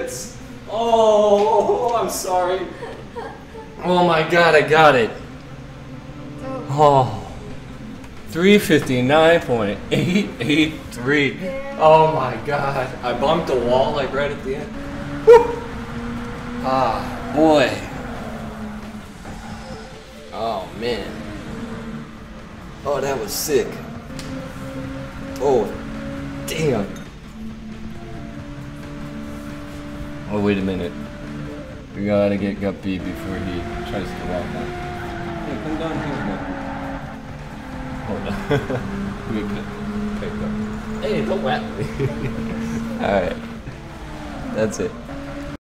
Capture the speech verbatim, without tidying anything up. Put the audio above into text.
minutes. Oh, I'm sorry. Oh my God, I got it. Oh, three fifty-nine point eight eight three. Oh my God, I bumped the wall like right at the end. Woo. Ah, boy. Oh man. Oh, that was sick. Oh, damn. Oh, wait a minute. We gotta get Guppy before he tries to walk out. Hey, come down here, Guppy. Hold on. Let me pick up. Hey, don't whack me. Alright. That's it.